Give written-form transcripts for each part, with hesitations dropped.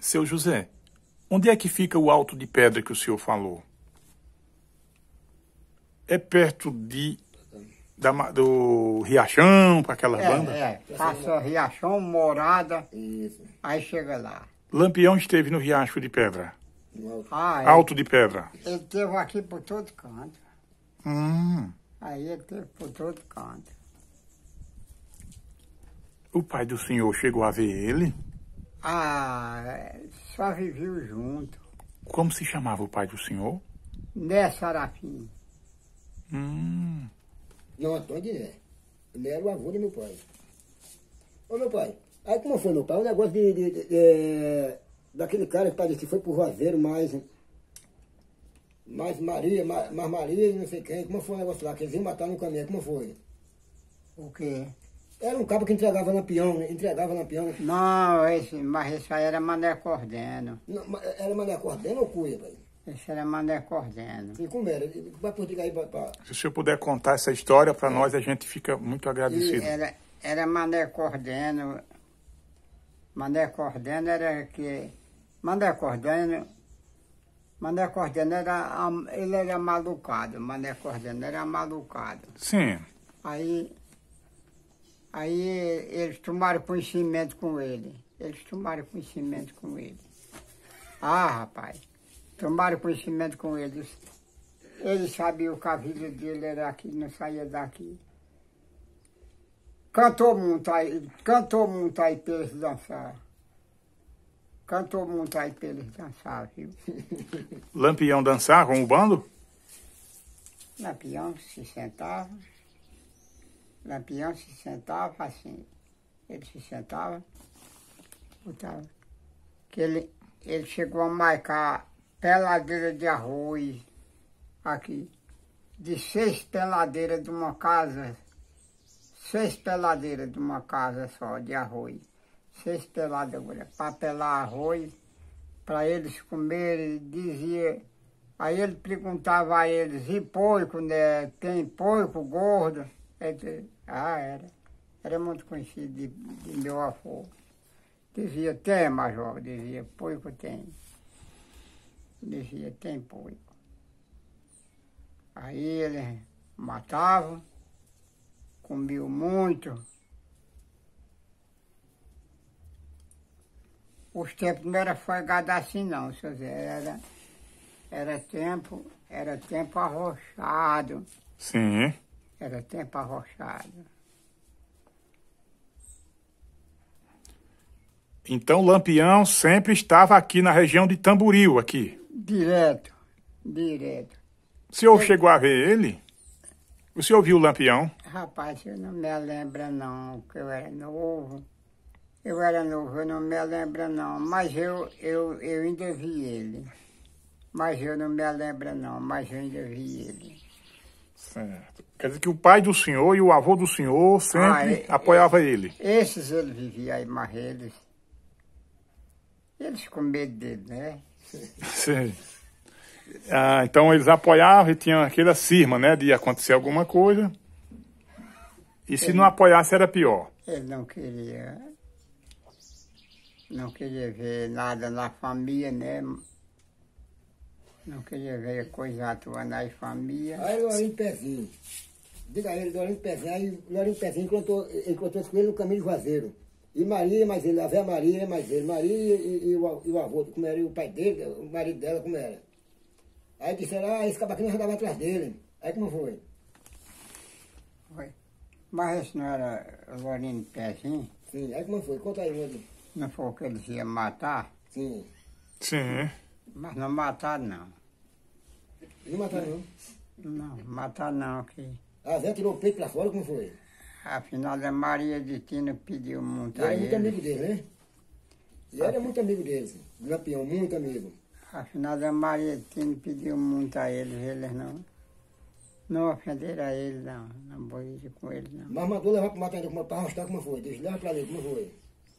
Seu José, onde é que fica o Alto de Pedra que o senhor falou? É perto do Riachão, para aquelas bandas? Passa Riachão, Morada, Isso. aí chega lá. Lampião esteve no Riacho de Pedra. Ah, Alto de Pedra. ele esteve aqui por todo canto. Aí ele esteve por todo canto. O pai do senhor chegou a ver ele? Ah, só viveu junto. Como se chamava o pai do senhor? Né, Sarafim? Não, Antônio é. Ele era o avô do meu pai. Ô, meu pai, aí como foi, meu pai? O negócio daquele cara que parece que foi pro Juazeiro, mais Maria e não sei quem. Como foi o negócio lá? Que eles iam matar no caminho, como foi? O quê? Era um cabo que entregava lampião. Não, mas esse aí era Mané Cordeno. Não, era Mané Cordeno ou Cuia, pai? Esse era Mané Cordeno. E como era? Vai por diga aí pra... Se o senhor puder contar essa história para nós, a gente fica muito agradecido. Era Mané Cordeno. Mané Cordeno era que... Mané Cordeno era... Ele era malucado. Mané Cordeno era malucado. Sim. Aí eles tomaram conhecimento com ele. Ah, rapaz. Tomaram conhecimento com eles. Eles sabiam que a vida dele era aqui, não saía daqui. Cantou muito aí para eles dançar. Viu? Lampião dançar com o bando? Lampião se sentava assim. Ele se sentava, botava. Que ele chegou a marcar peladeira de arroz aqui. De 6 peladeiras de uma casa. 6 peladeiras de uma casa só de arroz. 6 peladeiras para pelar arroz, para eles comerem, dizia. Aí ele perguntava a eles, e porco, né? Tem porco gordo? Era muito conhecido de meu avô. Dizia, tem, major, dizia, porco tem. Dizia, tem porco. Aí ele matava, comia muito. Os tempos não era folgado assim não, seu Zé, era tempo arrochado. Sim. Era tempo arrochado. Então Lampião sempre estava aqui na região de Tamboril, aqui. Direto. O senhor chegou a ver ele? O senhor viu o Lampião? Rapaz, eu não me lembro não, que eu era novo. Eu não me lembro não, mas eu ainda vi ele. Mas eu não me lembro não, mas eu ainda vi ele. Certo. Quer dizer que o pai do senhor e o avô do senhor sempre apoiava ele. Esses ele vivia aí, mas eles com medo dele, né? Sim. Então eles apoiavam e tinham aquela cisma, né? De acontecer alguma coisa. E se não apoiasse era pior. Ele não queria ver nada na família, né? Não queria ver coisa atuando na família. Aí Lourinho Pezinho. Diga a ele, Lourinho Pezinho. Aí Lourinho Pezinho encontrou-se com ele no caminho de Juazeiro. E Maria, mais ele, a velha Maria, mais ele. Maria e o avô, como era, e o pai dele, o marido dela, como era. Aí disseram, esse cabaquinho andava atrás dele. Aí como foi? Foi. Mas esse não era Lourinho Pezinho? Sim, aí como foi? Conta aí, outro. Não foi o que eles iam matar? Sim. Sim. Mas não mataram, não. Não mataram, não? Não, matar não, que... A Zé tirou o peito pra fora, como foi? Afinal, a Maria de Tino pediu muito Ele a era muito ele. amigo dele, né? Ele era muito amigo deles, Lampião, muito amigo. Afinal, a Maria de Tino pediu muito a eles não ofenderam a ele, não bolice com ele, não. Mas mandou levar pro matador pra arrastar, como foi? Deixa leva pra ali, como foi?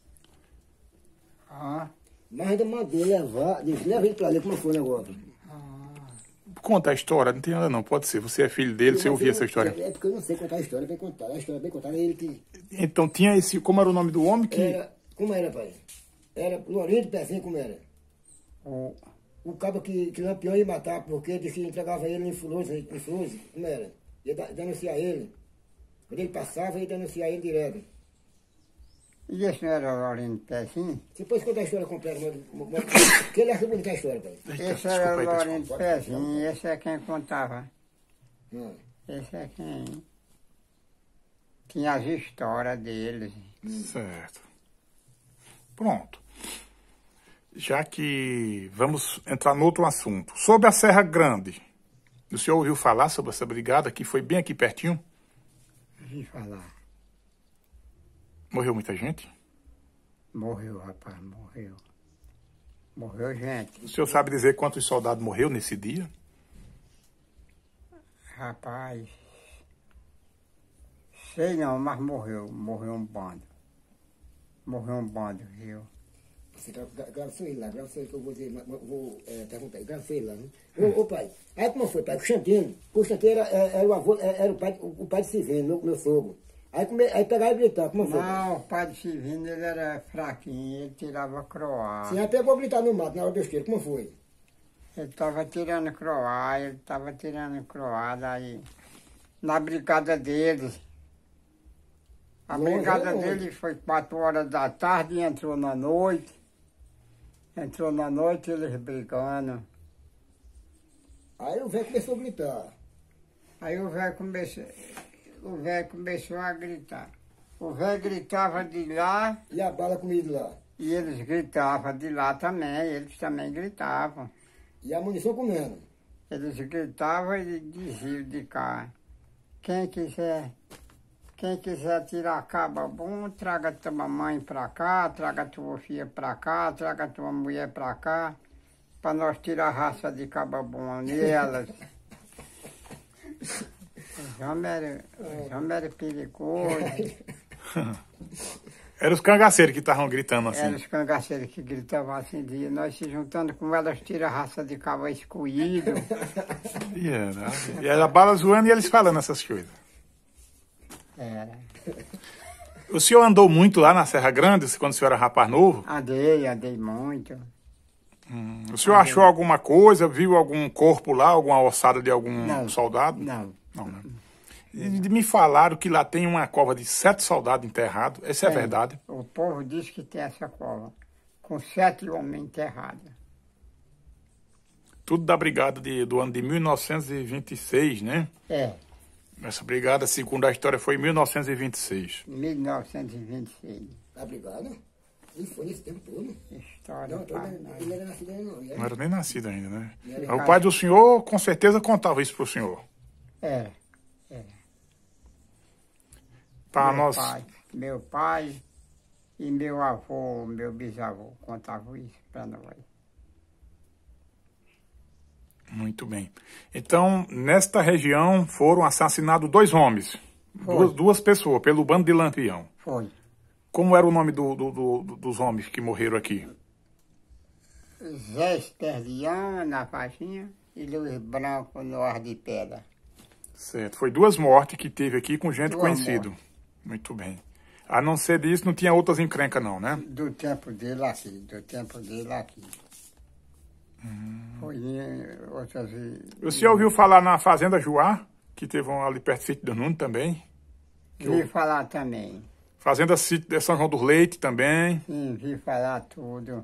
Mas ainda mandou levar, leva ele pra ali, como foi o negócio? Conta a história, não tem nada não, pode ser. Você é filho dele, você ouviu essa história. É porque eu não sei contar a história, bem contada. A história bem contada é ele que... Então tinha esse, como era o nome do homem que... Como era, pai? Era Lourinho de Pezinho, como era? O, O cabo que Lampião ia matar, porque disse que entregava ele em Flores, como era? Ia denunciar ele. Quando ele passava, ia denunciar ele direto. e esse não era o Lourinho de Pezinho? Depois conta a história completa, porque ele acha bonita a história, pai. Esse era o Lourinho de Pezinho, esse é quem contava. Hum. Esse é quem tinha as histórias deles. Certo. Pronto. Já que vamos entrar no outro assunto. Sobre a Serra Grande. O senhor ouviu falar sobre essa brigada que foi bem aqui pertinho? Vi falar. Morreu muita gente? Morreu, rapaz, morreu. Morreu gente. O senhor sabe dizer quantos soldados morreu nesse dia? Rapaz, sei não, mas morreu um bando. Morreu um bando, viu? Você grava isso aí lá, grava isso aí que eu vou dizer, vou perguntar, grava isso aí lá, né? Ô pai, aí como foi, pai? O Xantino era o avô, era o pai de Sivino, meu sogro. Aí pegava e gritava, como foi? Não, o padre Sivino, ele era fraquinho, ele tirava croá. Você já pegou a gritar no mato na hora do esquerdo, como foi? Ele estava tirando croá, daí na brigada deles. A Longe, brigada longe. dele foi 4 horas da tarde e entrou na noite. Entrou na noite eles brigando. Aí o velho começou a gritar. Aí o velho começou a gritar. O velho gritava de lá E a bala comigo lá. e eles gritavam de lá também, eles também gritavam. E a munição comendo. Eles gritavam e diziam de cá. Quem quiser tirar caba bom, traga tua mamãe pra cá, traga tua filha pra cá, traga tua mulher pra cá, pra nós tirar a raça de caba bom nelas. Os homens eram perigosos. Eram os cangaceiros que estavam gritando assim. Eram os cangaceiros que gritavam assim, de nós se juntando com elas, tira a raça de caba escolhido. E era a bala zoando e eles falando essas coisas. Era. O senhor andou muito lá na Serra Grande, quando o senhor era rapaz novo? Andei muito. O senhor achou alguma coisa, viu algum corpo lá, alguma ossada de algum Não. soldado? Não. Não, né? E me falaram que lá tem uma cova de 7 soldados enterrados. Isso é verdade? O povo diz que tem essa cova, com 7 homens enterrados. Tudo da brigada do ano de 1926, né? É, Essa brigada, segundo a história, foi em 1926. 1926. A brigada? Ele foi nesse tempo todo. História Não, para ele nós. não era nascido ainda não. Não era nem nascido ainda, né? Era. O pai do senhor, com certeza, contava isso pro senhor. Era. Para nós... Meu pai e meu avô, meu bisavô, contavam isso para nós. Muito bem. Então, nesta região foram assassinados 2 homens. Foi. Duas pessoas, pelo bando de Lampião. Foi. Como era o nome dos homens que morreram aqui? Zé Esperdião na faixinha e Luiz Branco no Ar de Pedra. Certo. Foi 2 mortes que teve aqui com gente 2 conhecida. Muito bem. A não ser disso, não tinha outras encrencas não, né? Do tempo dele aqui. Foi outras... O senhor ouviu falar na Fazenda Juá, que teve um ali perto do sítio do Nuno também? Vi falar também. Fazenda Sítio de São João do Leite também. Sim, vi falar tudo.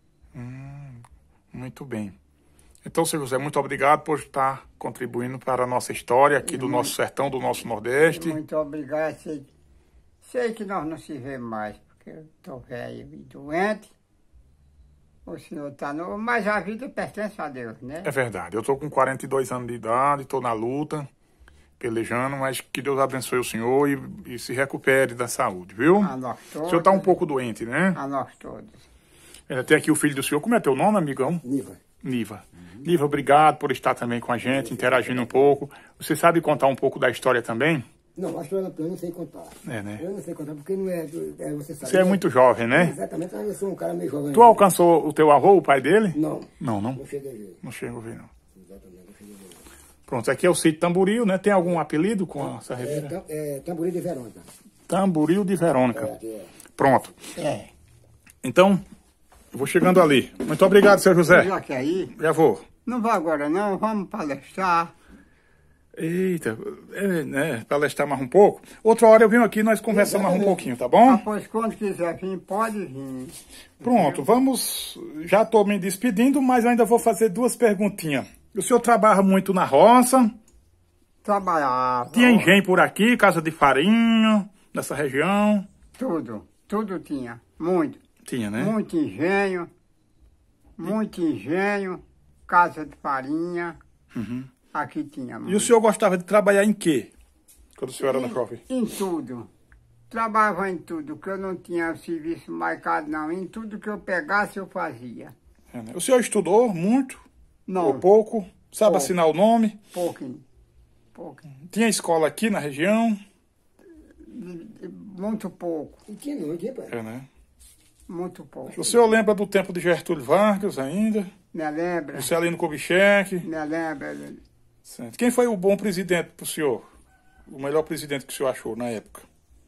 Muito bem. Então, senhor José, muito obrigado por estar contribuindo para a nossa história aqui do nosso sertão, do nosso Nordeste. Muito obrigado. Sei que nós não se vemos mais, porque eu estou velho e doente. O senhor está novo, mas a vida pertence a Deus, né? É verdade. Eu estou com 42 anos de idade, estou na luta, pelejando, mas que Deus abençoe o senhor e se recupere da saúde, viu? A nós todos. O senhor está um pouco doente, né? A nós todos. Tem aqui o filho do senhor. Como é teu nome, amigão? Niva. Niva. Niva, obrigado por estar também com a gente, interagindo um pouco. Você sabe contar um pouco da história também? Não, a história eu não sei contar. É, né? Eu não sei contar, porque não é, você sabe. Você é muito jovem, né? Exatamente, eu sou um cara meio jovem. Tu alcançou o teu avô, o pai dele? Não, Não. não cheguei a ver. Não chego a ver, não. Exatamente, não cheguei a ver. Pronto, aqui é o sítio Tamboril, né? Tem algum apelido com essa região? Tamboril de Verônica. Tamboril de Verônica. É. Pronto. É. Então, Vou chegando ali. Muito obrigado, seu José. Já quer ir? Já vou. Não vai agora não, vamos palestrar. Eita, né? Palestrar mais um pouco. Outra hora eu venho aqui e nós conversamos mais um pouquinho, tá bom? Pois quando quiser vir, pode vir. Pronto, vamos. Já estou me despedindo, mas ainda vou fazer 2 perguntinhas. O senhor trabalha muito na roça? Trabalhava. Tinha engenho por aqui, casa de farinha, nessa região? Tudo tinha, muito. Tinha, né? Muito engenho, casa de farinha, aqui tinha muito. E o senhor gostava de trabalhar em quê? Quando o senhor era no shopping? Em tudo. Trabalhava em tudo, que eu não tinha serviço marcado não. Em tudo que eu pegasse eu fazia. É, né? O senhor estudou muito? Não. Ou pouco? Sabe Pouco. assinar o nome? Pouquinho. Tinha escola aqui na região? Muito pouco. Não tinha, pai. É, né? Muito pouco. O senhor lembra do tempo de Getúlio Vargas ainda? Me lembra? Juscelino Kubitschek? Me lembra. Certo. Quem foi o bom presidente para o senhor? O melhor presidente que o senhor achou na época?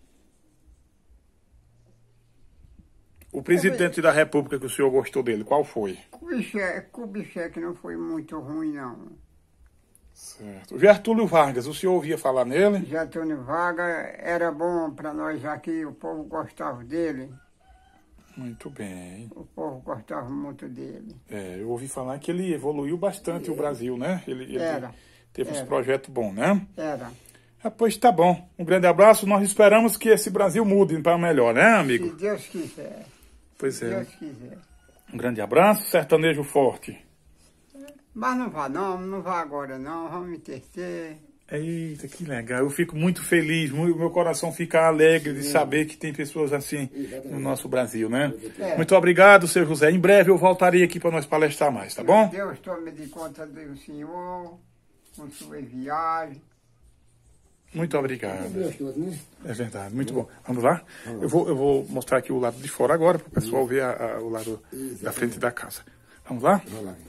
O presidente da República que o senhor gostou dele, qual foi? Kubitschek não foi muito ruim, não. Certo. O Getúlio Vargas, o senhor ouvia falar nele? Getúlio Vargas era bom para nós aqui, o povo gostava dele. Muito bem. O povo gostava muito dele. É, eu ouvi falar que ele evoluiu bastante o Brasil, né? Ele teve uns Era. projetos bons, né? Era. Pois tá bom. Um grande abraço. Nós esperamos que esse Brasil mude para melhor, né, amigo? Se Deus quiser. Pois Se é. Deus quiser. Um grande abraço. Sertanejo forte. Mas não vá não, não vá agora não, vamos me tecer. Eita, que legal. Eu fico muito feliz, meu coração fica alegre de saber que tem pessoas assim no nosso Brasil, né? É. Muito obrigado, seu José. Em breve eu voltarei aqui para nós palestrar mais, tá bom? Deus tome de conta do senhor, com sua viagem. Muito obrigado. Gostoso, né? É verdade, muito bom. Vamos lá? Eu vou mostrar aqui o lado de fora agora, para o pessoal ver o lado da frente da casa. Vamos lá? Vamos lá.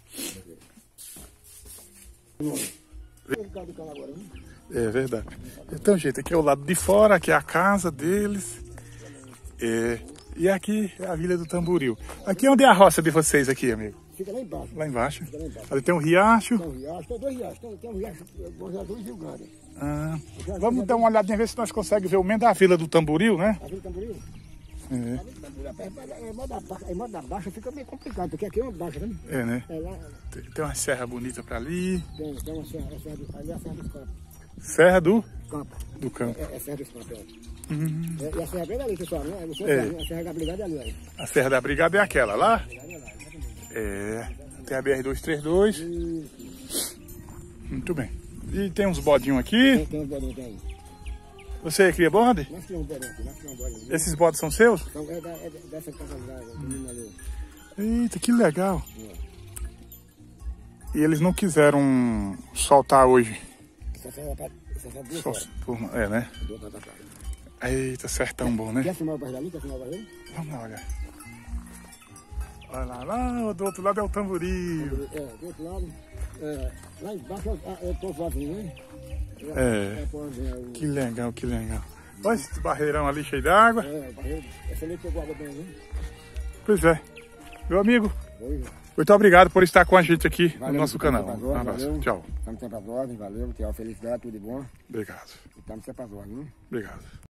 É verdade. Então, gente, aqui é o lado de fora, aqui é a casa deles. E aqui é a Vila do Tamboril. Aqui onde é a roça de vocês aqui, amigo? Fica lá embaixo. Lá embaixo. Fica lá embaixo. Ali tem um riacho. Tem um riacho, tem 2 riachos. Tem um riacho, dois Rio Grande. Vamos dar uma olhadinha, ver se nós conseguimos ver o menos da Vila do Tamboril, né? A Vila do Tamboril? É. Em modo da baixa fica meio complicado, porque aqui é uma baixa, né? É, né? É lá, Tem uma serra bonita pra ali. tem uma serra, ali é a Serra dos Campos. Serra do Campo. Campo. É a Serra dos Campos, E a Serra bem ali, pessoal, né? A Serra da Brigada é ali, aí. A Serra da Brigada é aquela lá? Tem a BR-232. Muito bem. E tem uns bodinhos aqui. Tem uns bodinhos, tem aí. Você cria bode? Nós criamos um bodinho aqui, nós criamos um bodinho. Esses bodes são seus? Então, é dessa casa da menina ali. Eita, que legal. E eles não quiseram soltar hoje. Essa serra é duas horas. É, né? Duas horas da praia. Eita, sertão bom, né? Quer filmar o barril ali? Quer filmar o barril? Vamos lá olhar. Olha lá, do outro lado é o Tamboril. Do outro lado. Lá embaixo é o povozinho, né? É. Que legal, que legal. Olha esse barreirão ali cheio d'água. O barril, essa ali pegou água bem, né? Pois é. Meu amigo, muito obrigado por estar com a gente aqui no nosso canal. Um abraço. Valeu. Tchau. Estamos sempre às ordens, valeu. Tchau, felicidade, tudo de bom. Obrigado. Estamos sempre às ordens, né? Obrigado.